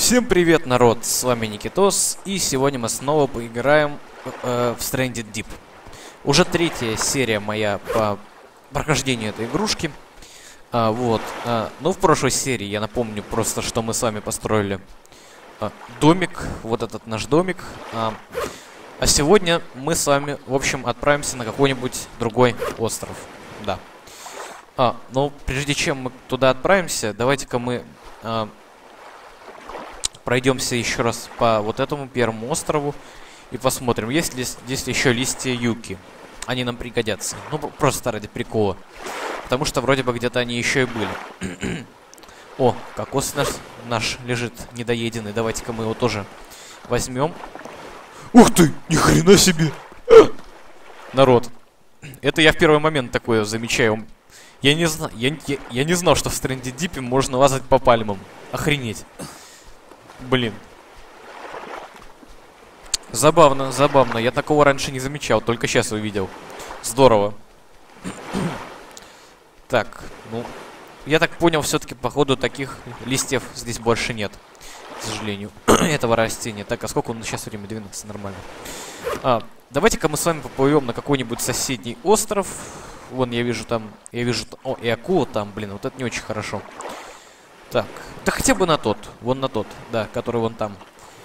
Всем привет, народ! С вами Никитос, и сегодня мы снова поиграем в Stranded Deep. Уже третья серия моя по прохождению этой игрушки. Но в прошлой серии, я напомню просто, что мы с вами построили домик, вот этот наш домик. А сегодня мы с вами, в общем, отправимся на какой-нибудь другой остров. Да. Но прежде чем мы туда отправимся, давайте-ка мы пройдемся еще раз по вот этому первому острову и посмотрим, есть ли здесь еще листья юки. Они нам пригодятся. Ну, просто ради прикола. Потому что вроде бы где-то они еще и были. О, кокос наш лежит недоеденный. Давайте-ка мы его тоже возьмем. Ух ты, ни хрена себе! Народ, это я в первый момент такое замечаю. Я не знал, что в Stranded Deep можно лазать по пальмам. Охренеть. Блин. Забавно, забавно. Я такого раньше не замечал, только сейчас увидел. Здорово. Так, ну, я так понял, все-таки, походу, таких листьев здесь больше нет. К сожалению, этого растения. Так, а сколько он сейчас время? 12, нормально. Давайте-ка мы с вами поплывем на какой-нибудь соседний остров. Вон, я вижу там, о, и акула там, блин, вот это не очень хорошо. Так, да хотя бы на тот, вон на тот, да, который вон там.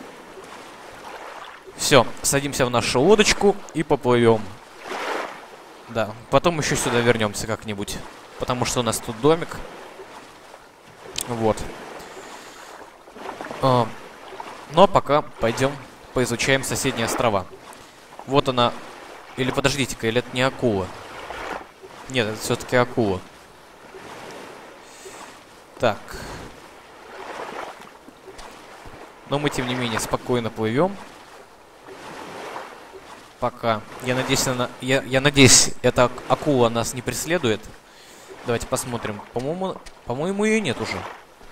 Все, садимся в нашу лодочку и поплывем. Да, потом еще сюда вернемся как-нибудь, потому что у нас тут домик. Вот. Ну а пока пойдем поизучаем соседние острова. Вот она. Или подождите-ка, или это не акула? Нет, это все-таки акула. Так. Но мы, тем не менее, спокойно плывем. Пока. Я надеюсь, эта акула нас не преследует. Давайте посмотрим. По-моему, ее нет уже.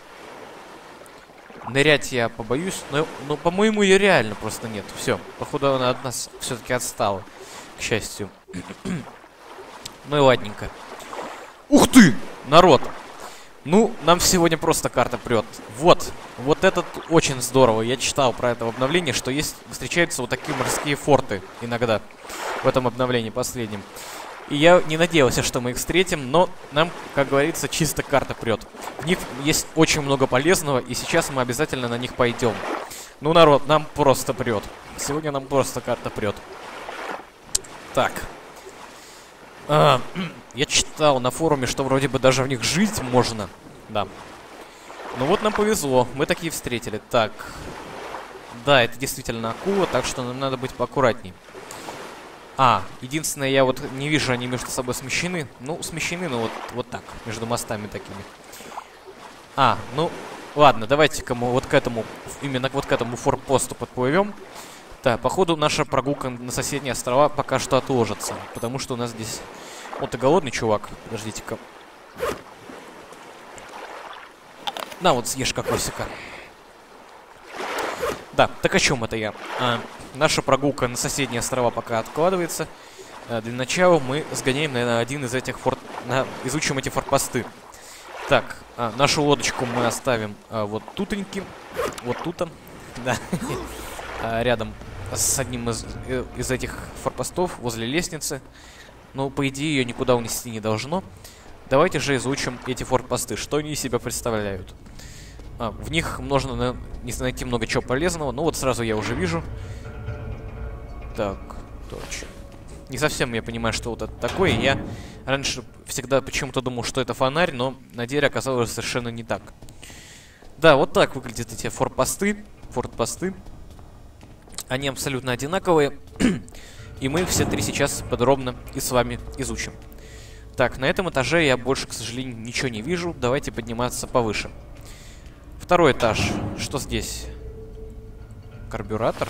Нырять я побоюсь, но по-моему, ее реально просто нет. Все. Походу, она от нас все-таки отстала. К счастью. Ну и ладненько. Ух ты! Народ! Ну, нам сегодня просто карта прет. Вот это очень здорово. Я читал про это в обновлении, что встречаются вот такие морские форты иногда. В этом обновлении последнем. И я не надеялся, что мы их встретим, но нам, как говорится, чисто карта прет. В них есть очень много полезного, и сейчас мы обязательно на них пойдем. Ну, народ, нам просто прет. Сегодня нам просто карта прет. Так. Я читал на форуме, что вроде бы даже в них жить можно. Да. Ну вот нам повезло. Мы такие встретили. Так. Да, это действительно акула, так что нам надо быть поаккуратней. Единственное, я вот не вижу, они между собой смещены. Ну, смещены, но вот так, между мостами такими. Ну, ладно, давайте-ка мы вот к этому, именно вот к этому форпосту подплывем. Да, походу наша прогулка на соседние острова пока что отложится. Потому что у нас здесь... Вот ты голодный, чувак. Подождите-ка. На, вот съешь кокосика. Да, так о чем это я? Наша прогулка на соседние острова пока откладывается. Для начала мы сгоняем, наверное, один из этих изучим эти форпосты. Так, нашу лодочку мы оставим вот тутоньки. Вот тут-то. Да. Рядом с одним из этих форпостов, возле лестницы. Но, по идее, ее никуда унести не должно. Давайте же изучим эти форпосты. Что они из себя представляют? В них можно найти много чего полезного. Ну вот сразу я уже вижу. Так, точно. Не совсем я понимаю, что вот это такое. Я раньше всегда почему-то думал, что это фонарь, но на деле оказалось совершенно не так. Да, вот так выглядят эти форпосты. Они абсолютно одинаковые. И мы их все три сейчас подробно и с вами изучим. Так, на этом этаже я больше, к сожалению, ничего не вижу. Давайте подниматься повыше. Второй этаж. Что здесь? Карбюратор.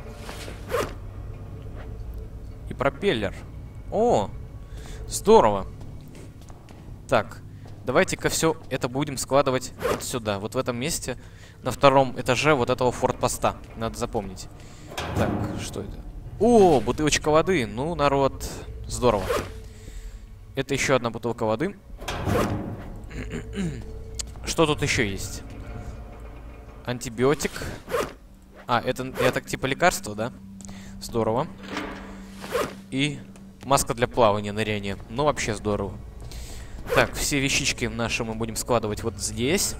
И пропеллер. О, здорово. Так, давайте-ка все это будем складывать вот сюда. Вот в этом месте, на втором этаже вот этого форпоста. Надо запомнить. Так, что это? О, бутылочка воды. Ну, народ, здорово. Это еще одна бутылка воды. Что тут еще есть? Антибиотик. А, это типа лекарство, да? Здорово. И маска для плавания, ныряния. Ну, вообще здорово. Так, все вещички наши мы будем складывать вот здесь.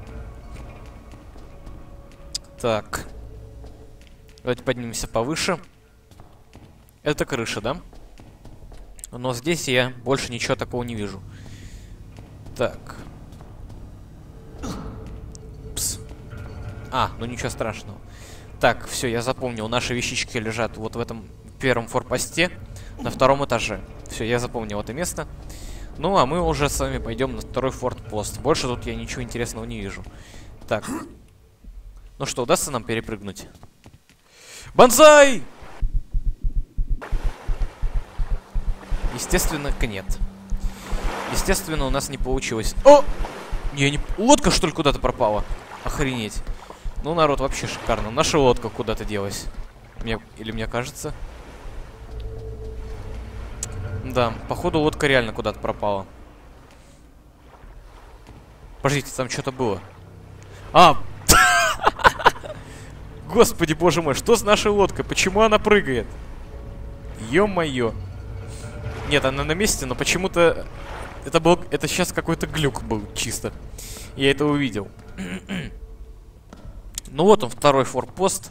Так. Давайте поднимемся повыше. Это крыша, да? Но здесь я больше ничего такого не вижу. Так. Пс. А, ну ничего страшного. Так, все, я запомнил. Наши вещички лежат вот в этом первом форпосте на втором этаже. Все, я запомнил это место. Ну, а мы уже с вами пойдем на второй фортпост. Больше тут я ничего интересного не вижу. Так. Ну что, удастся нам перепрыгнуть? Бонсай! Естественно, нет. Естественно, у нас не получилось. О! Не... Лодка, что ли, куда-то пропала? Охренеть. Ну, народ, вообще шикарно. Наша лодка куда-то делась. Или мне кажется? Да, походу лодка реально куда-то пропала. Подождите, там что-то было. А! Господи, боже мой, что с нашей лодкой? Почему она прыгает? Ё-моё. Нет, она на месте, но почему-то... Это сейчас какой-то глюк был, чисто. Я это увидел. Ну вот он, второй форпост.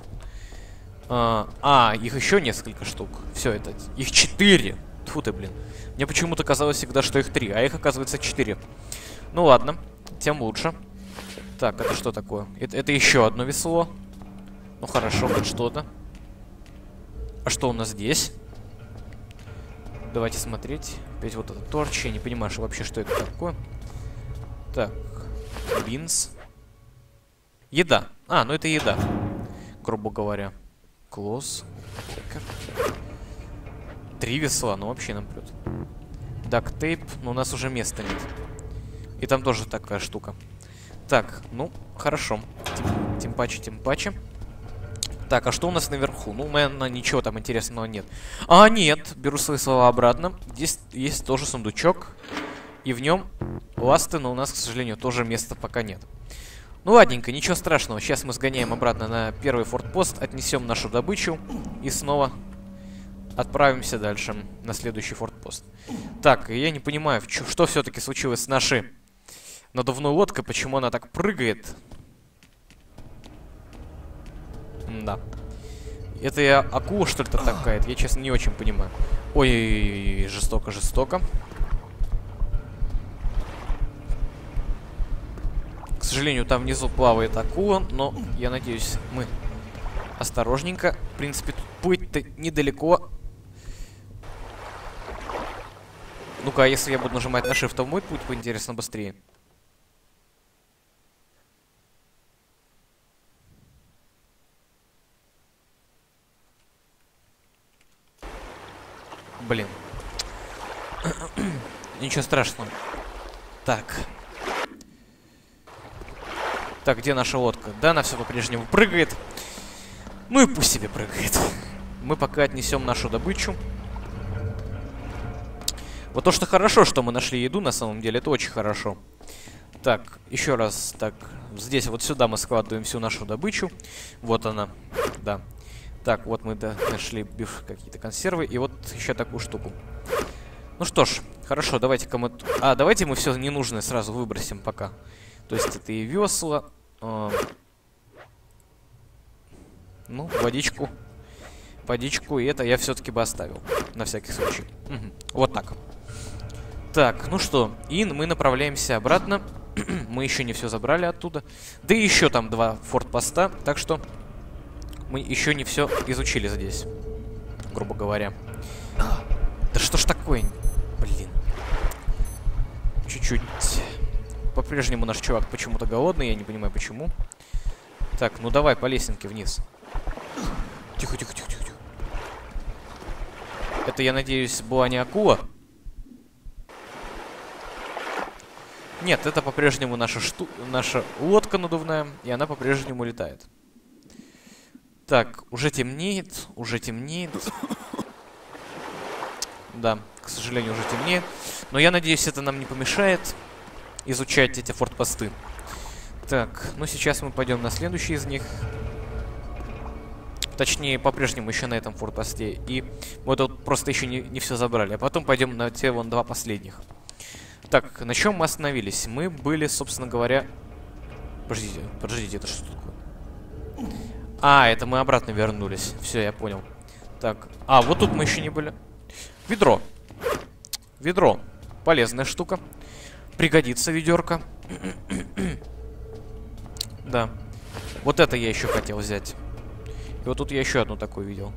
Их еще несколько штук. Все, это... Их 4. Тьфу ты, блин. Мне почему-то казалось всегда, что их 3, а их, оказывается, 4. Ну ладно, тем лучше. Так, это что такое? Это еще одно весло. Ну хорошо, хоть что-то. А что у нас здесь? Давайте смотреть. Опять вот этот торч. Я не понимаю, что вообще, что это такое. Так. Бинс. Еда. А, ну это еда. Грубо говоря. Клосс. 3 весла, ну вообще нам прет. Дактейп, но у нас уже места нет. И там тоже такая штука. Так, ну, хорошо. Тем паче. Так, а что у нас наверху? Ну, наверное, ничего там интересного нет. А, нет, беру свои слова обратно. Здесь есть тоже сундучок. И в нем ласты, но у нас, к сожалению, тоже места пока нет. Ну, ладненько, ничего страшного. Сейчас мы сгоняем обратно на первый фортпост, отнесем нашу добычу и снова отправимся дальше на следующий фортпост. Так, я не понимаю, что все-таки случилось с нашей надувной лодкой, почему она так прыгает. Да. Это я акула, что ли, такая? Я, честно, не очень понимаю. Ой, жестоко. К сожалению, там внизу плавает акула, но я надеюсь, мы осторожненько. В принципе, тут плыть-то недалеко. Ну-ка, а если я буду нажимать на Shift, то мой путь будет интересно быстрее. Блин. Ничего страшного. Так. Так, где наша лодка? Да, она все по-прежнему прыгает. Ну и пусть себе прыгает. Мы пока отнесем нашу добычу. Вот то, что хорошо, что мы нашли еду, на самом деле, это очень хорошо. Так, еще раз. Так, здесь вот сюда мы складываем всю нашу добычу. Вот она, да. Так, вот мы нашли какие-то консервы. И вот еще такую штуку. Ну что ж, хорошо, давайте-ка мы... давайте мы все ненужное сразу выбросим пока. То есть это и весла. Ну, водичку. Водичку, и это я все-таки бы оставил. На всякий случай. Угу. Вот так. Так, ну что, и мы направляемся обратно. Мы еще не все забрали оттуда. Да и еще там 2 фортпоста, так что мы еще не все изучили здесь, грубо говоря. Да что ж такое? Блин. Чуть-чуть. По-прежнему наш чувак почему-то голодный, я не понимаю почему. Так, ну давай по лесенке вниз. Тихо. Это, я надеюсь, была не акула? Нет, это по-прежнему наша лодка надувная, и она по-прежнему летает. Так, уже темнеет. Да, к сожалению, уже темнеет. Но я надеюсь, это нам не помешает изучать эти фортпосты. Так, ну сейчас мы пойдем на следующий из них. Точнее, по-прежнему еще на этом форпосте. И мы тут просто еще не все забрали. А потом пойдем на те вон два последних. Так, на чем мы остановились? Мы были, собственно говоря... Подождите, это что такое? А, это мы обратно вернулись. Все, я понял. Так, вот тут мы еще не были. Ведро. Ведро. Полезная штука. Пригодится ведерко. Да. Вот это я еще хотел взять. И вот тут я еще одну такую видел.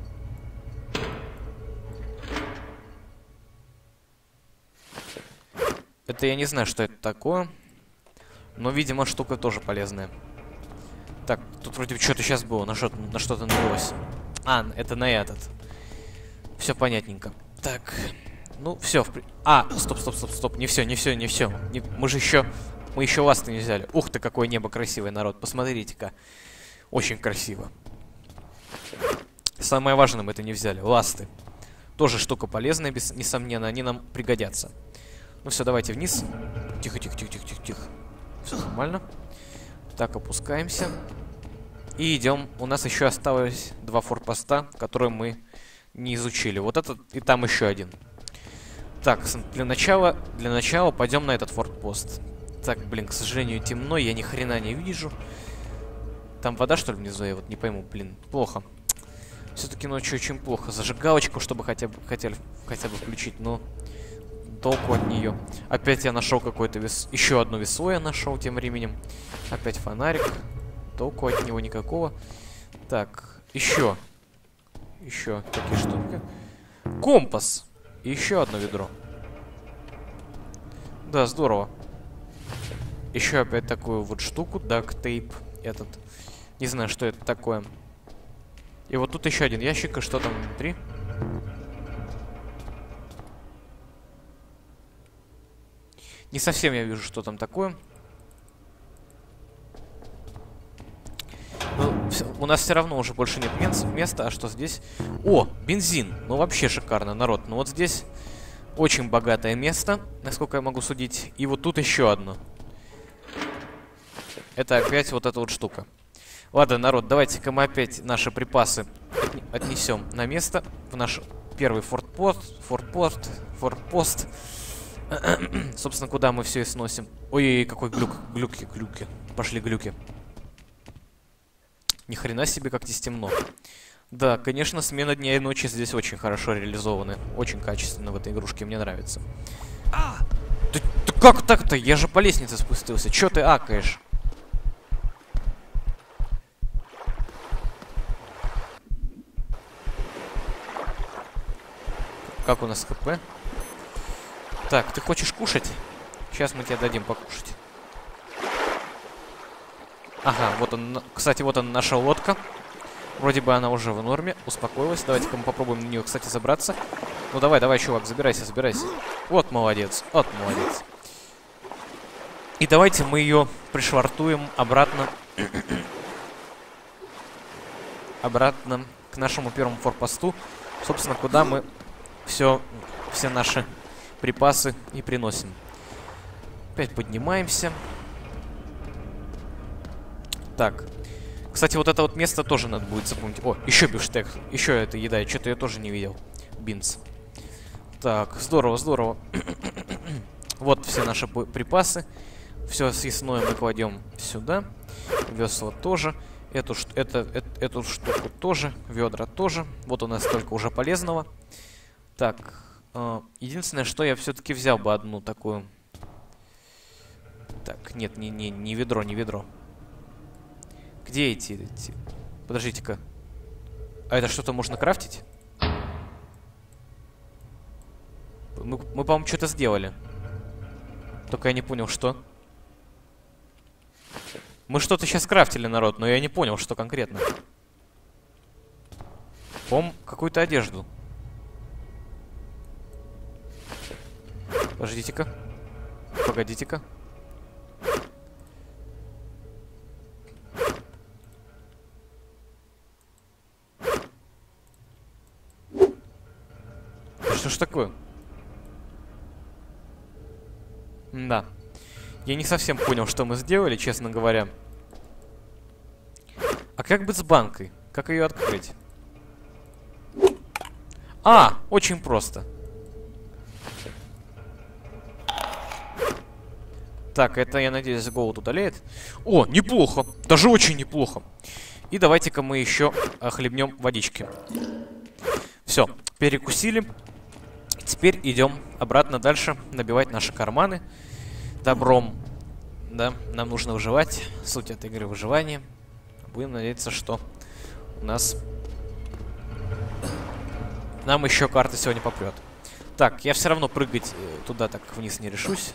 Это я не знаю, что это такое. Но, видимо, штука тоже полезная. Так, тут вроде что-то сейчас было. На что-то навелось. А, это на этот. Все понятненько. Так. Ну, все. Стоп. Не все. Мы еще ласты не взяли. Ух ты, какое небо красивое, народ. Посмотрите-ка. Очень красиво. Самое важное мы это не взяли. Ласты. Тоже штука полезная, несомненно. Они нам пригодятся. Ну все, давайте вниз. Тихо. Все нормально. Так, опускаемся. И идем. У нас еще осталось два форпоста, которые мы не изучили. Вот этот и там еще один. Так, для начала пойдем на этот фортпост. Так, блин, к сожалению, темно, я ни хрена не вижу. Там вода, что ли, внизу? Я вот не пойму, блин, плохо. Все-таки ночью очень плохо. Зажигалочку, чтобы хотя бы включить, но толку от нее. Опять я нашел какой-то еще одно весло я нашел тем временем. Опять фонарик. Толку от него никакого. Так, еще такие штуки. Компас. И еще одно ведро. Да, здорово. Еще опять такую вот штуку. Дактейп. Этот. Не знаю, что это такое. И вот тут еще один ящик. И что там внутри? Не совсем я вижу, что там такое. Но у нас все равно уже больше нет места. А что здесь? О, бензин. Ну, вообще шикарно, народ. Ну, вот здесь очень богатое место, насколько я могу судить. И вот тут еще одно. Это опять вот эта вот штука. Ладно, народ, давайте-ка мы опять наши припасы отнесем на место. В наш первый форпост. Собственно, куда мы все и сносим. Ой, какой глюки. Пошли глюки. Ни хрена себе, как здесь темно. Да, конечно, смена дня и ночи здесь очень хорошо реализованы. Очень качественно в этой игрушке, мне нравится. Ты как так-то? Я же по лестнице спустился. Чё ты акаешь? Как у нас ХП? Так, ты хочешь кушать? Сейчас мы тебе дадим покушать. Ага, вот он. Кстати, вот она, наша лодка. Вроде бы она уже в норме. Успокоилась. Давайте-ка мы попробуем на нее, кстати, забраться. Ну давай, чувак, забирайся. Вот молодец. И давайте мы ее пришвартуем обратно. Обратно к нашему первому форпосту. Собственно, куда мы все наши припасы и приносим. Опять поднимаемся. Так. Кстати, вот это вот место тоже надо будет запомнить. О, еще бифштег. Еще эта еда. Что-то я тоже не видел. Бинс. Так, здорово. Вот все наши припасы. Все съестное мы кладем сюда. Весла тоже. Эту штуку тоже. Ведра тоже. Вот у нас столько уже полезного. Так. Единственное, что я все-таки взял бы одну такую. Так, нет, не ведро. Где эти? Подождите-ка. А это что-то можно крафтить? Мы по-моему, что-то сделали. Только я не понял, что. Мы что-то сейчас крафтили, народ, но я не понял, что конкретно. По-моему, какую-то одежду. Подождите-ка. Погодите-ка. Что ж такое? Да. Я не совсем понял, что мы сделали, честно говоря. А как быть с банкой? Как ее открыть? А, очень просто. Так, это, я надеюсь, голод удаляет. О, неплохо. Даже очень неплохо. И давайте-ка мы еще хлебнем водички. Все, перекусили. Теперь идем обратно дальше набивать наши карманы добром. Да, нам нужно выживать. Суть этой игры — выживание. Будем надеяться, что у нас... Нам еще карта сегодня попрет. Так, я все равно прыгать туда так вниз не решусь.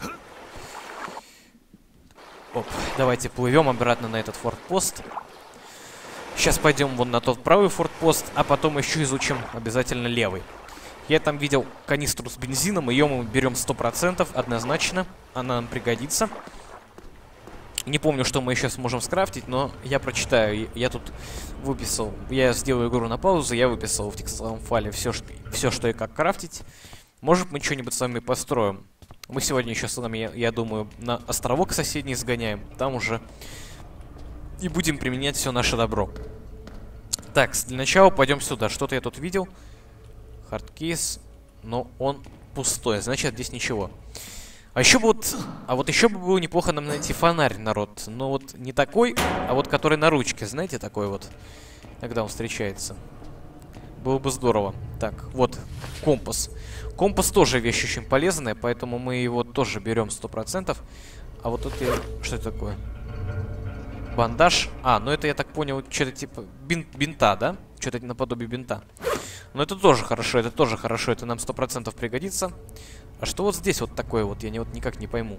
Оп, давайте плывем обратно на этот фортпост. Сейчас пойдем вон на тот правый фортпост, а потом еще изучим обязательно левый. Я там видел канистру с бензином, ее мы берем 100%, однозначно. Она нам пригодится. Не помню, что мы еще сможем скрафтить, но я прочитаю. Я тут выписал, я сделаю игру на паузу, я выписал в текстовом файле все, что и как крафтить. Может, мы что-нибудь с вами построим. Мы сегодня еще с вами, я думаю, на островок соседний сгоняем. Там уже и будем применять все наше добро. Так, для начала пойдем сюда. Что-то я тут видел. Хардкейс. Но он пустой. Значит, здесь ничего. А еще бы вот... А вот еще бы было неплохо нам найти фонарь, народ. Но вот не такой, а вот который на ручке. Знаете, такой вот. Когда он встречается. Было бы здорово. Так, вот. Компас. Компас тоже вещь очень полезная, поэтому мы его тоже берем 100%. А вот тут я... Что это такое? Бандаж. А, ну это, я так понял, что-то типа бинта, да? Что-то наподобие бинта. Но это тоже хорошо, это нам 100% пригодится. А что вот здесь вот такое вот? Я вот никак не пойму.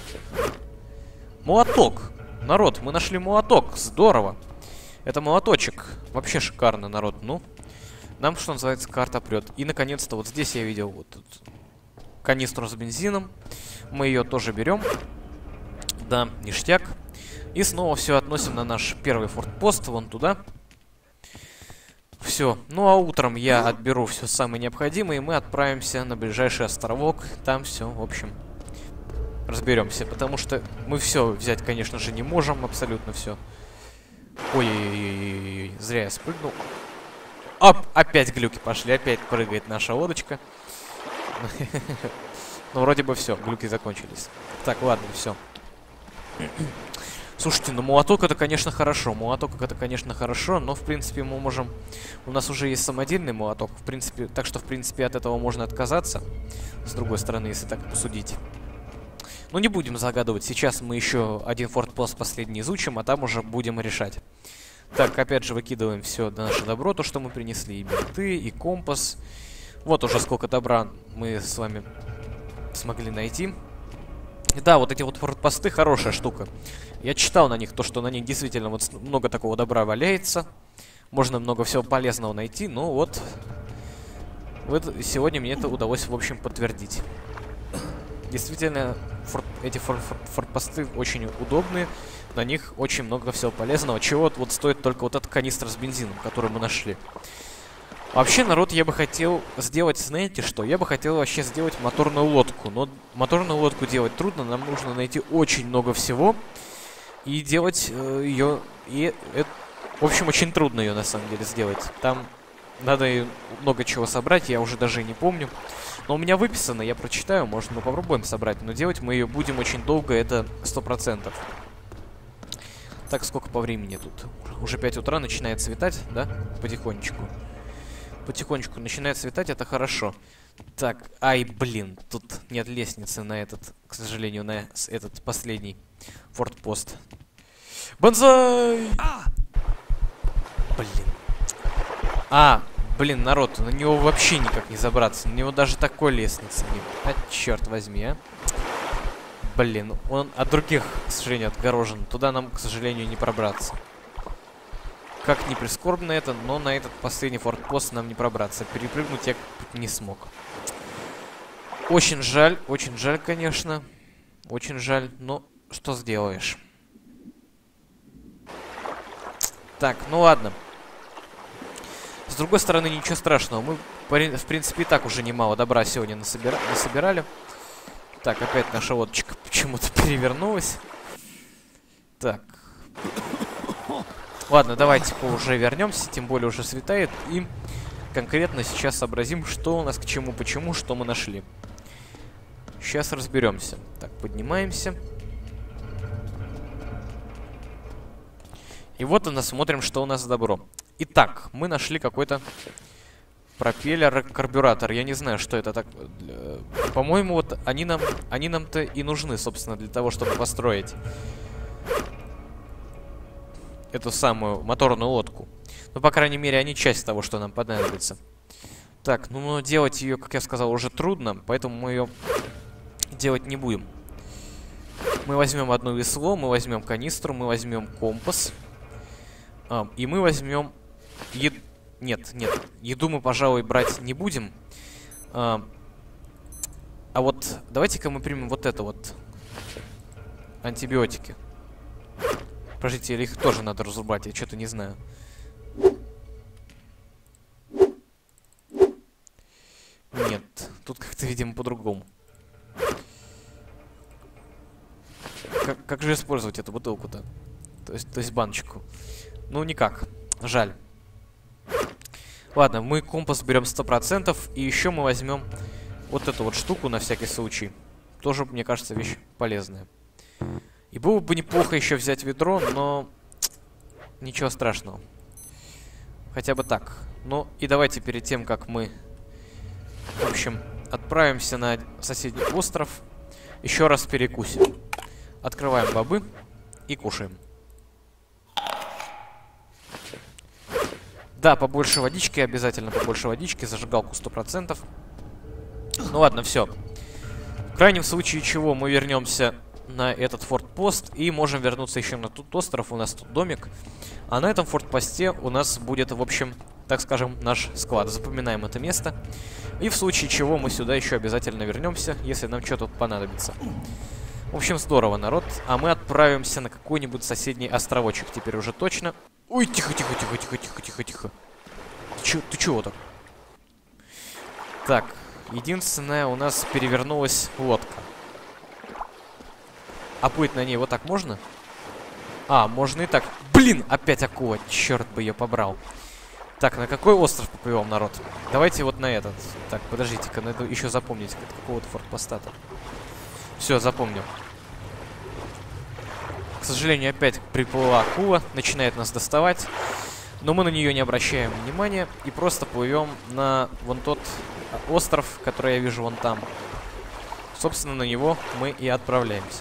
Молоток. Народ, мы нашли молоток. Здорово. Это молоточек. Вообще шикарно, народ. Ну, нам, что называется, карта прет. И, наконец-то, вот здесь я видел вот тут канистру с бензином. Мы ее тоже берем. Да, ништяк. И снова все относим на наш первый фортпост, вон туда. Все. Ну а утром я отберу все самое необходимое, и мы отправимся на ближайший островок. Там все, в общем, разберемся. Потому что мы все взять, конечно же, не можем, абсолютно все. Ой-ой-ой, зря я спрыгнул. Оп, опять глюки пошли, опять прыгает наша лодочка. Ну, вроде бы все, глюки закончились. Так, ладно, все. Слушайте, ну молоток это, конечно, хорошо. Молоток это, конечно, хорошо, но, в принципе, мы можем... У нас уже есть самодельный молоток, в принципе, так что, в принципе, от этого можно отказаться. С другой стороны, если так посудить. Ну, не будем загадывать. Сейчас мы еще один фортпост последний изучим, а там уже будем решать. Так, опять же, выкидываем все наше добро, то, что мы принесли. И бинты, и компас. Вот уже сколько добра мы с вами смогли найти. И да, вот эти вот фортпосты хорошая штука. Я читал на них то, что на них действительно вот много такого добра валяется. Можно много всего полезного найти, но вот сегодня мне это удалось, в общем, подтвердить. Действительно, эти фортпосты очень удобные. На них очень много всего полезного. Чего вот стоит только вот эта канистра с бензином, которую мы нашли. Вообще, народ, я бы хотел сделать, знаете что? Я бы хотел вообще сделать моторную лодку. Но моторную лодку делать трудно. Нам нужно найти очень много всего. И делать ее... в общем, очень трудно ее, на самом деле, сделать. Там надо много чего собрать, я уже даже и не помню. Но у меня выписано, я прочитаю, может, мы попробуем собрать. Но делать мы ее будем очень долго, это 100%. Так, сколько по времени тут? Уже 5 утра, начинает светать, да? Потихонечку. Потихонечку начинает светать, это хорошо. Так, ай, блин, тут нет лестницы на этот, к сожалению, на этот последний фортпост. Бонзай! Блин. Блин, народ, на него вообще никак не забраться. На него даже такой лестницы нет. А, черт возьми, а. Блин, он от других, к сожалению, отгорожен. Туда нам, к сожалению, не пробраться. Как ни прискорбно это, но на этот последний фортпост нам не пробраться. Перепрыгнуть я не смог. Очень жаль, конечно. Очень жаль, но что сделаешь. Так, ну ладно. С другой стороны, ничего страшного. Мы, в принципе, и так уже немало добра сегодня насобирали. Так, опять наша лодочка почему-то перевернулась. Так. Ладно, давайте уже вернемся, тем более уже светает. И конкретно сейчас сообразим, что у нас к чему, почему, что мы нашли. Сейчас разберемся. Так, поднимаемся. И вот у нас смотрим, что у нас за добро. Итак, мы нашли какой-то пропеллер-карбюратор. Я не знаю, что это так. По-моему, вот они нам-то и нужны, собственно, для того, чтобы построить эту самую моторную лодку. Ну, по крайней мере, они часть того, что нам понадобится. Так, ну, но делать ее, как я сказал, уже трудно, поэтому мы ее делать не будем. Мы возьмем одно весло, мы возьмем канистру, мы возьмем компас. И мы возьмем... Нет, еду мы, пожалуй, брать не будем. А вот давайте-ка мы примем вот это вот. Антибиотики. Подождите, или их тоже надо разрубать, я что-то не знаю. Нет, тут как-то, видимо, по-другому. Как же использовать эту бутылку-то? То есть баночку. Ну, никак. Жаль. Ладно, мы компас берем 100%. И еще мы возьмем вот эту вот штуку на всякий случай. Тоже, мне кажется, вещь полезная. И было бы неплохо еще взять ведро, но ничего страшного. Хотя бы так. Ну, и давайте перед тем, как мы, в общем, отправимся на соседний остров, еще раз перекусим. Открываем бобы и кушаем. Да, побольше водички, обязательно побольше водички, зажигалку 100%. Ну ладно, все. В крайнем случае чего мы вернемся на этот фортпост и можем вернуться еще на тот остров, у нас тут домик. А на этом фортпосте у нас будет, в общем, так скажем, наш склад. Запоминаем это место. И в случае чего мы сюда еще обязательно вернемся, если нам что-то понадобится. В общем, здорово, народ. А мы отправимся на какой-нибудь соседний островочек теперь уже точно. Ой, тихо. Ты чего так? Так, единственное, у нас перевернулась лодка. А плыть на ней вот так можно? А, можно и так. Блин, опять акула. Черт бы ее побрал. Так, на какой остров поплывем, народ? Давайте вот на этот. Так, подождите-ка, надо еще запомнить от какого-то фортпоста-то. Все, запомнил. К сожалению, опять приплыла акула, начинает нас доставать. Но мы на нее не обращаем внимания и просто плывем на вон тот остров, который я вижу вон там. Собственно, на него мы и отправляемся.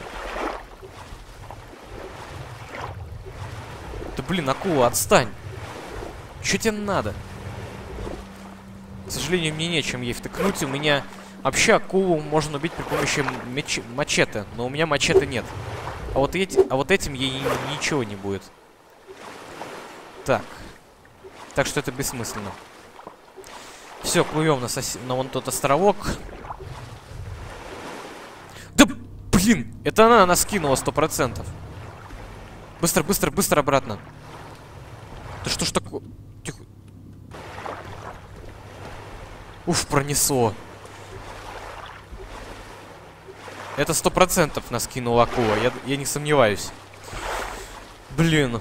Да блин, акула, отстань! Что тебе надо? К сожалению, мне нечем ей втыкнуть. У меня вообще акулу можно убить при помощи мачете, но у меня мачете нет. А вот этим ей ничего не будет. Так. Так что это бессмысленно. Все, плывем на вон тот островок. Да блин! Это она нас скинула 100%. Быстро обратно. Да что ж такое? Тихо. Уф, пронесло. Это 100% нас кинула акула, я не сомневаюсь. Блин.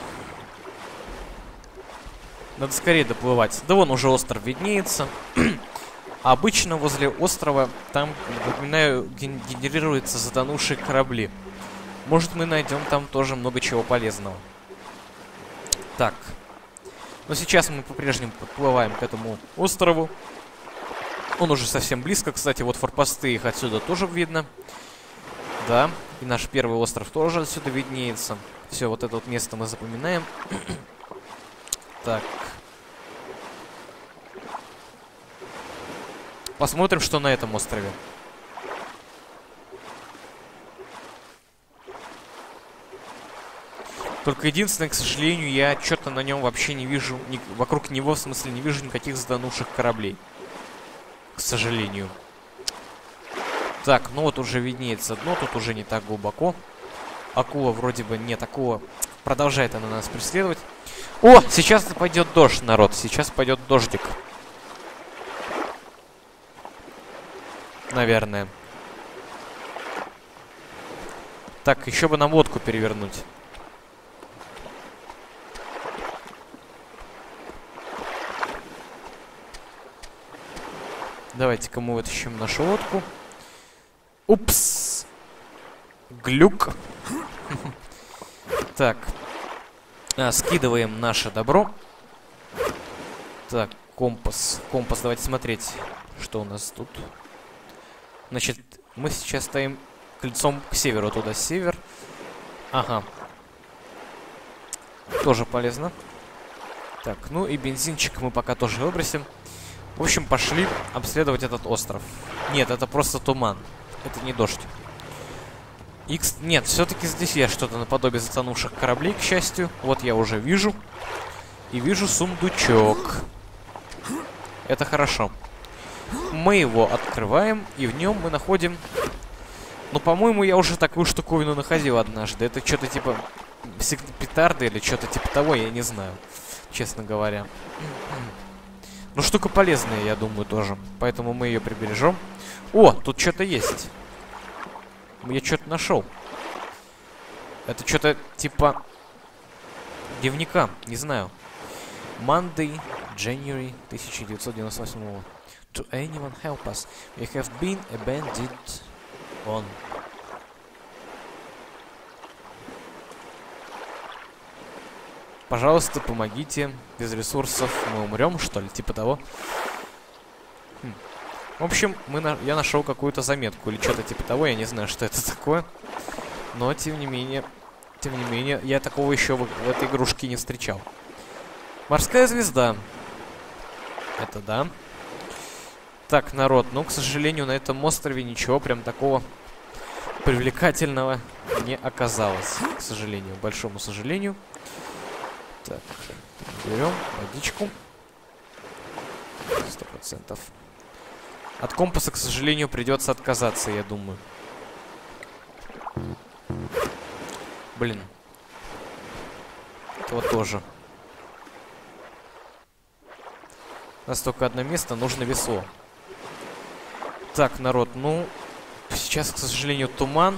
Надо скорее доплывать. Да вон уже остров виднеется. А обычно возле острова там, напоминаю, генерируются затонувшие корабли. Может, мы найдем там тоже много чего полезного. Так. Но сейчас мы по-прежнему подплываем к этому острову. Он уже совсем близко. Кстати, вот форпосты, их отсюда тоже видно. Да. И наш первый остров тоже отсюда виднеется. Все, вот это вот место мы запоминаем. Так. Посмотрим, что на этом острове. Только единственное, к сожалению, я что-то на нем вообще не вижу, вокруг него, в смысле, не вижу никаких затонувших кораблей. К сожалению. Так, ну вот уже виднеется дно, тут уже не так глубоко. Акула вроде бы нет, акула продолжает она нас преследовать. О, сейчас пойдет дождь, народ, сейчас пойдет дождик. Наверное. Так, еще бы нам лодку перевернуть. Давайте-ка мы вытащим нашу лодку. Упс! Глюк. Так. Скидываем наше добро. Так, компас. Компас, давайте смотреть, что у нас тут. Значит, мы сейчас стоим кольцом к северу, туда север. Ага. Тоже полезно. Так, ну и бензинчик мы пока тоже выбросим. В общем, пошли обследовать этот остров. Нет, это просто туман. Это не дождь. Нет, все-таки здесь есть что-то наподобие затонувших кораблей, к счастью. Вот я уже вижу. И вижу сундучок. Это хорошо. Мы его открываем, и в нем мы находим... Ну, по-моему, я уже такую штуковину находил однажды. Это что-то типа петарды или что-то типа того, я не знаю, честно говоря. Ну, штука полезная, я думаю, тоже. Поэтому мы ее прибережем. О, тут что-то есть. Я что-то нашел. Это что-то типа дневника, не знаю. Monday, January 1998. To anyone help us? We have been abandoned on. Пожалуйста, помогите. Без ресурсов мы умрем, что ли, типа того. В общем, я нашел какую-то заметку или что-то типа того. Я не знаю, что это такое. Но, тем не менее, я такого еще в этой игрушке не встречал. Морская звезда. Это да. Так, народ, ну, к сожалению, на этом острове ничего прям такого привлекательного не оказалось. К сожалению, большому сожалению. Так, берем водичку. 100%. От компаса, к сожалению, придется отказаться, я думаю. Блин. Этого тоже. У нас только одно место, нужно весло. Так, народ, ну... Сейчас, к сожалению, туман.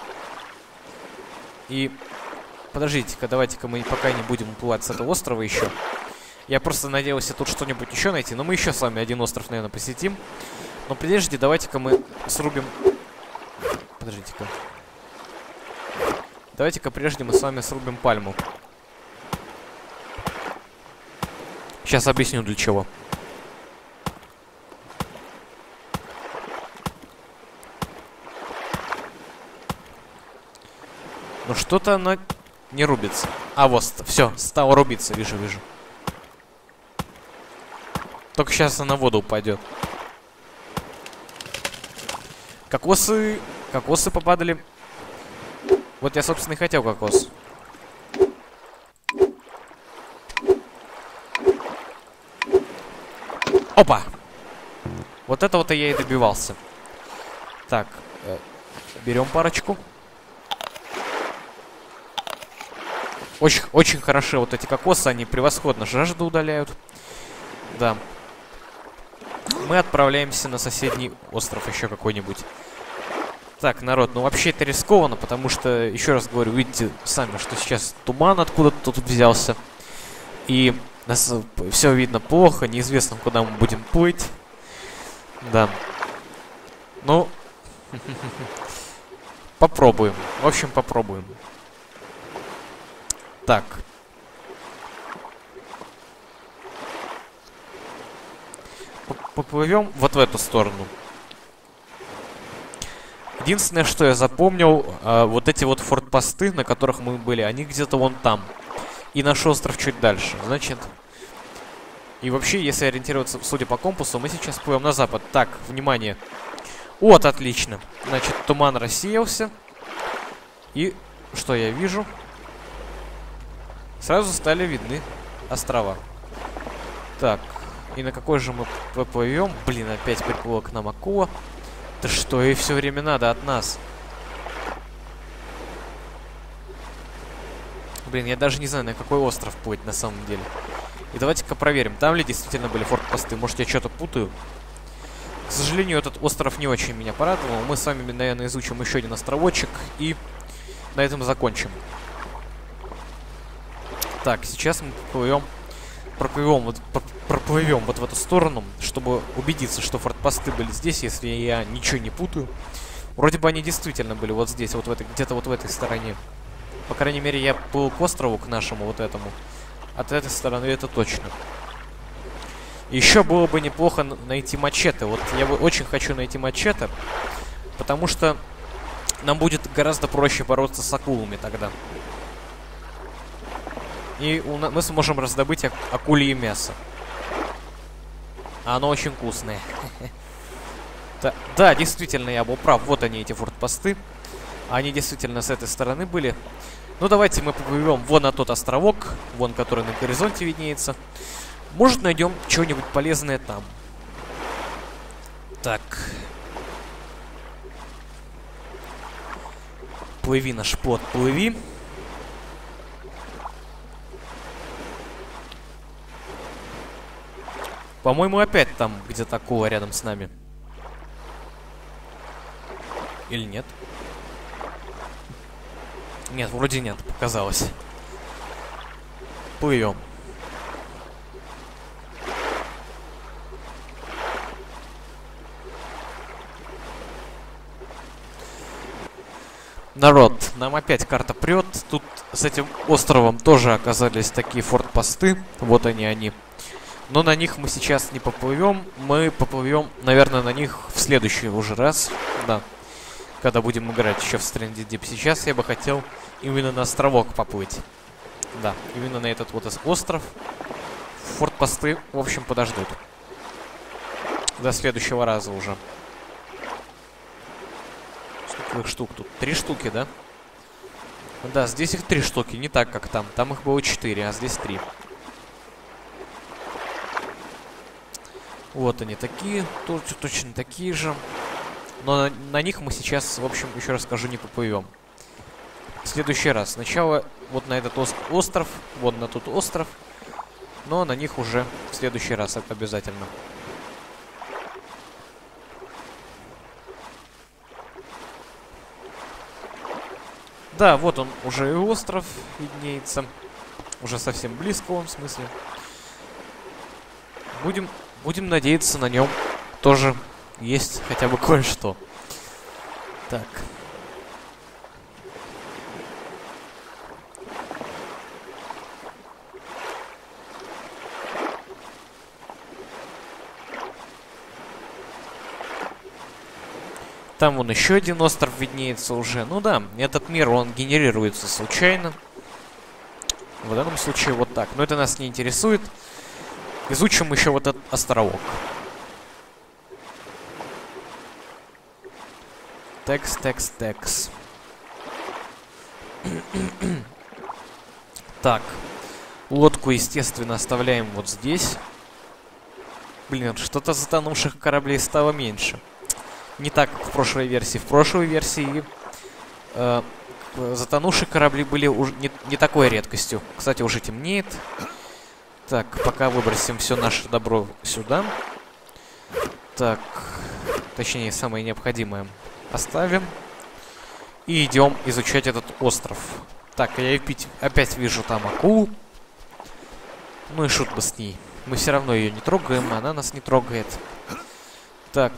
И... Подождите-ка, давайте-ка мы пока не будем уплывать с этого острова еще. Я просто надеялся тут что-нибудь еще найти. Но мы еще с вами один остров, наверное, посетим. Но прежде давайте-ка мы срубим... Подождите-ка. Давайте-ка прежде мы с вами срубим пальму. Сейчас объясню для чего. Ну что-то она не рубится. А, вот, все, стало рубиться, вижу. Только сейчас она в воду упадет. Кокосы попадали. Вот я, собственно, и хотел кокос. Опа! Вот этого-то я и добивался. Так, берем парочку. Очень хороши вот эти кокосы, они превосходно жажду удаляют. Да. Мы отправляемся на соседний остров еще какой-нибудь. Так, народ, ну вообще это рискованно, потому что, еще раз говорю, видите сами, что сейчас туман откуда-то тут взялся. И нас все видно плохо, неизвестно, куда мы будем плыть. Да. Ну, попробуем. В общем, попробуем. Так. Поплывем вот в эту сторону. Единственное, что я запомнил, вот эти вот фортпосты, на которых мы были, они где-то вон там. И наш остров чуть дальше. Значит... И вообще, если ориентироваться, судя по компасу, мы сейчас плывем на запад. Так, внимание. Вот, отлично. Значит, туман рассеялся. И что я вижу? Сразу стали видны острова. Так, и на какой же мы поплывем? Блин, опять приплыла к нам акула. Да что ей все время надо от нас? Блин, я даже не знаю, на какой остров плыть на самом деле. И давайте-ка проверим, там ли действительно были фортпосты. Может, я что-то путаю? К сожалению, этот остров не очень меня порадовал. Мы с вами, наверное, изучим еще один островочек. И на этом закончим. Так, сейчас мы проплывем вот в эту сторону, чтобы убедиться, что фортпосты были здесь, если я ничего не путаю. Вроде бы они действительно были вот здесь, вот в этой, где-то вот в этой стороне. По крайней мере, я плыл к острову, к нашему вот этому. От этой стороны это точно. Еще было бы неплохо найти мачете. Вот я очень хочу найти мачете, потому что нам будет гораздо проще бороться с акулами тогда. И мы сможем раздобыть акулье мясо. А оно очень вкусное. Да, действительно, я был прав. Вот они, эти фортпосты. Они действительно с этой стороны были. Ну, давайте мы поплывем вон на тот островок, вон, который на горизонте виднеется. Может, найдем что-нибудь полезное там. Так. Плыви, наш плот, плыви. По-моему, опять там где-то акула рядом с нами. Или нет? Нет, вроде нет, показалось. Плывем. Народ, нам опять карта прет. Тут с этим островом тоже оказались такие фортпосты. Вот они. Но на них мы сейчас не поплывем. Мы поплывем, наверное, на них в следующий уже раз. Да. Когда будем играть еще в Stranded Deep. Сейчас я бы хотел именно на островок поплыть. Да, именно на этот вот остров. Фортпосты, в общем, подождут. До следующего раза уже. Сколько их штук тут? 3 штуки, да? Да, здесь их 3 штуки, не так, как там. Там их было 4, а здесь 3. Вот они такие, точно такие же. Но на них мы сейчас, в общем, еще раз скажу, не поплывем. В следующий раз. Сначала вот на этот остров, вот на тот остров. Но на них уже в следующий раз, это обязательно. Да, вот он уже и остров виднеется. Уже совсем близко он, в смысле. Будем надеяться, на нем тоже есть хотя бы кое-что. Так. Там вон еще один остров виднеется уже. Ну да, этот мир, он генерируется случайно. В данном случае вот так. Но это нас не интересует. Изучим еще вот этот островок. Текс. Так. Лодку, естественно, оставляем вот здесь. Блин, что-то затонувших кораблей стало меньше. Не так, как в прошлой версии. В прошлой версии затонувшие корабли были уже не такой редкостью. Кстати, уже темнеет. Так, пока выбросим все наше добро сюда. Так, точнее, самое необходимое оставим. И идем изучать этот остров. Так, я опять вижу там акулу. Ну и шут бы с ней. Мы все равно ее не трогаем, она нас не трогает. Так.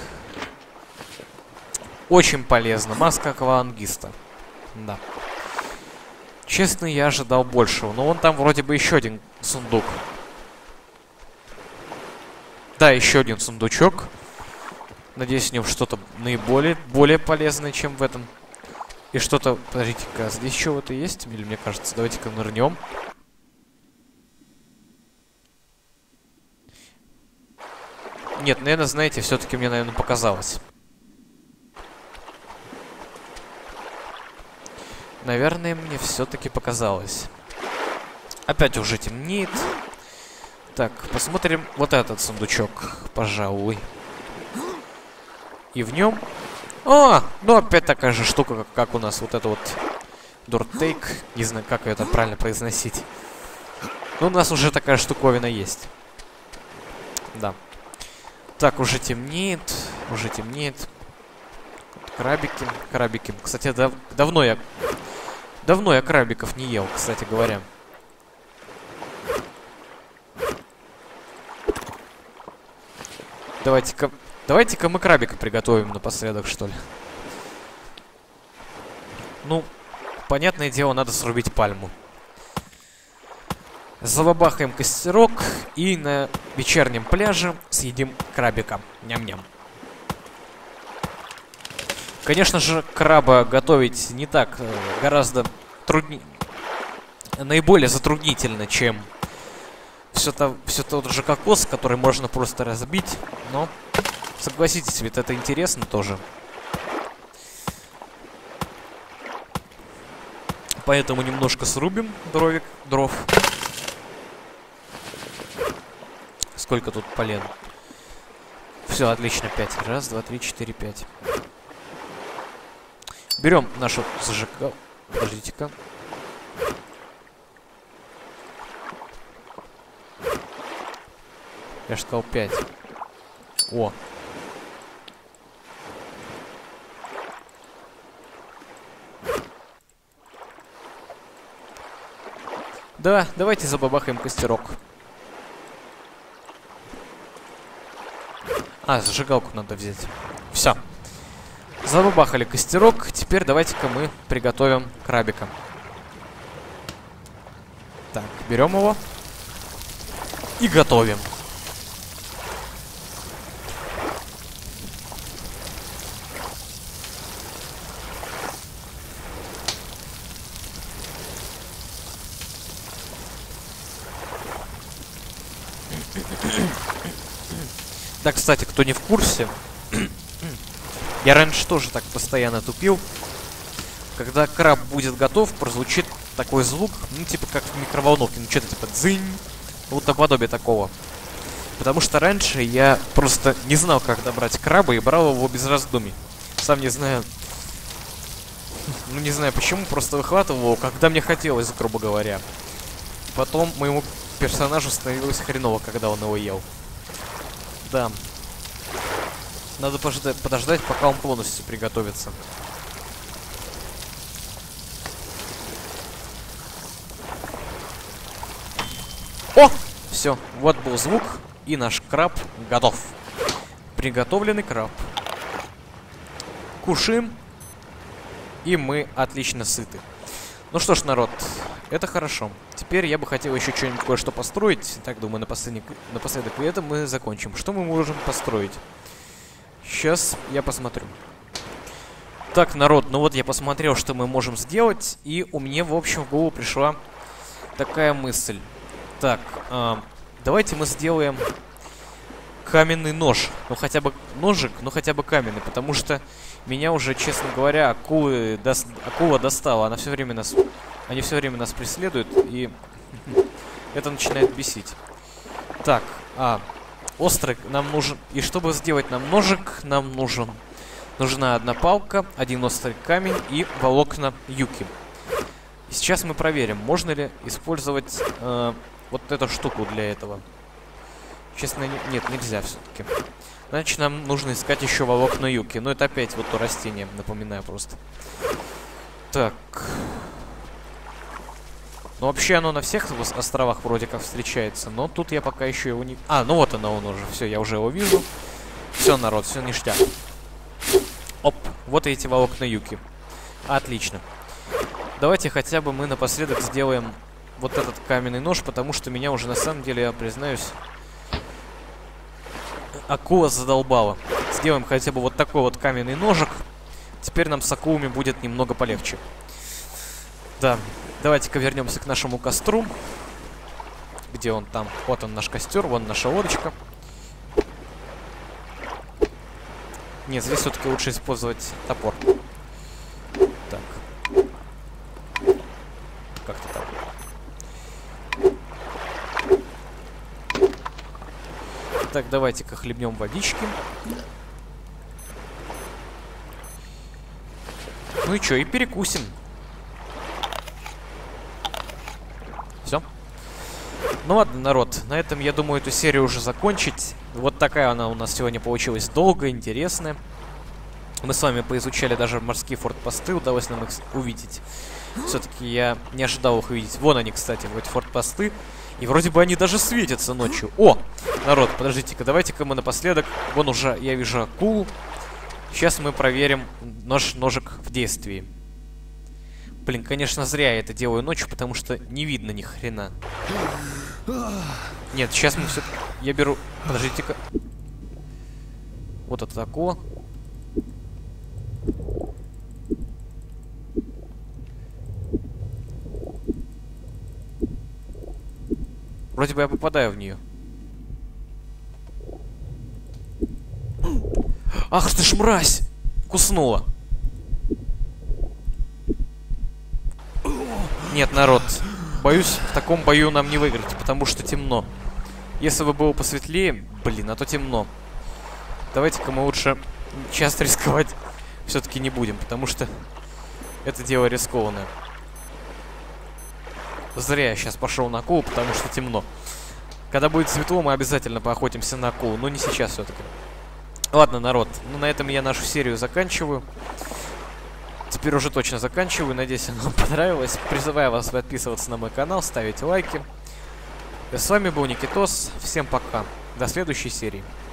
Очень полезно. Маска аквалангиста. Да. Честно, я ожидал большего. Но вон там вроде бы еще один сундук. Да, еще один сундучок. Надеюсь, в нем что-то более полезное, чем в этом. И что-то... Подождите-ка, здесь чего-то есть? Или мне кажется, давайте-ка нырнем. Нет, наверное, знаете, все-таки мне, наверное, показалось. Наверное, мне все-таки показалось. Опять уже темнеет. Так, посмотрим вот этот сундучок, пожалуй. И в нем... О, ну опять такая же штука, как у нас вот это вот Дуртейк. Не знаю, как это правильно произносить. Но у нас уже такая штуковина есть. Да. Так, уже темнеет. Крабики. Кстати, давно я Давно я крабиков не ел, кстати говоря. Давайте-ка мы крабика приготовим напоследок, что ли. Ну, понятное дело, надо срубить пальму. Забабахаем костерок и на вечернем пляже съедим крабика. Ням-ням. Конечно же, краба готовить не так, гораздо труднее, наиболее затруднительно, чем все тот же кокос, который можно просто разбить. Но, согласитесь, ведь это интересно тоже. Поэтому немножко срубим дров. Сколько тут полен? Все, отлично, 5. Раз, два, три, 4, 5. Берем нашу зажигалку. Подождите-ка. Я же сказал 5. О. Да, давайте забабахаем костерок. А, зажигалку надо взять. Все. Забабахали костерок. Теперь давайте-ка мы приготовим крабика. Так, берем его. И готовим. Да, кстати, кто не в курсе, я раньше тоже так постоянно тупил. Когда краб будет готов, прозвучит такой звук, ну, типа как в микроволновке, ну, что-то типа дзынь, вот наподобие такого. Потому что раньше я просто не знал, как добрать краба и брал его без раздумий. Сам не знаю, ну, не знаю почему, просто выхватывал его, когда мне хотелось, грубо говоря. Потом моему персонажу становилось хреново, когда он его ел. Да. Надо подождать, пока он полностью приготовится. О! Все, вот был звук, и наш краб готов. Приготовленный краб. Кушаем, и мы отлично сыты. Ну что ж, народ, это хорошо. Теперь я бы хотел еще что-нибудь кое-что построить. Так, думаю, напоследок и это мы закончим. Что мы можем построить? Сейчас я посмотрю. Так, народ, ну вот я посмотрел, что мы можем сделать. И у меня, в общем, в голову пришла такая мысль. Так, давайте мы сделаем каменный нож. Ну, хотя бы ножик, но хотя бы каменный. Потому что меня уже, честно говоря, акула достала. Они все время нас преследуют, и это начинает бесить. Так, острый нам нужен. И чтобы сделать нам ножик, нам нужна одна палка, один острый камень и волокна юки. И сейчас мы проверим, можно ли использовать вот эту штуку для этого. Честно, нет, нельзя все-таки. Значит, нам нужно искать еще волокна юки. Но это опять вот то растение, напоминаю просто. Так. Ну, вообще оно на всех островах вроде как встречается, но тут я пока еще его не... А, ну вот оно, он уже. Все, я уже его вижу. Все, народ, все ништяк. Оп, вот эти волокна юки. Отлично. Давайте хотя бы мы напоследок сделаем вот этот каменный нож, потому что меня уже на самом деле, я признаюсь, акула задолбала. Сделаем хотя бы вот такой вот каменный ножик. Теперь нам с акулами будет немного полегче. Да, давайте-ка вернемся к нашему костру. Где он там? Вот он, наш костер, вон наша лодочка. Нет, здесь все-таки лучше использовать топор. Так. Как-то так. Так, давайте-ка хлебнем водички. Ну и что, и перекусим. Все. Ну ладно, народ, на этом, я думаю, эту серию уже закончить. Вот такая она у нас сегодня получилась долгая, интересная. Мы с вами поизучали даже морские фортпосты, удалось нам их увидеть. Все-таки я не ожидал их увидеть. Вон они, кстати, вот эти фортпосты. И вроде бы они даже светятся ночью. О! Народ, подождите-ка, давайте-ка мы напоследок... Вон уже я вижу акулу. Сейчас мы проверим наш ножик в действии. Блин, конечно, зря я это делаю ночью, потому что не видно ни хрена. Нет, сейчас мы все... Я беру... Подождите-ка. Вот эта акула. Вроде бы я попадаю в нее. Ах ты ж мразь! Куснула. Нет, народ. Боюсь, в таком бою нам не выиграть, потому что темно. Если бы было посветлее, блин, а то темно. Давайте-ка мы лучше часто рисковать все-таки не будем, потому что это дело рискованное. Зря я сейчас пошел на акулу, потому что темно. Когда будет светло, мы обязательно поохотимся на акулу, но не сейчас все-таки. Ладно, народ, ну на этом я нашу серию заканчиваю. Теперь уже точно заканчиваю. Надеюсь, она вам понравилась. Призываю вас подписываться на мой канал, ставить лайки. С вами был Никитос. Всем пока. До следующей серии.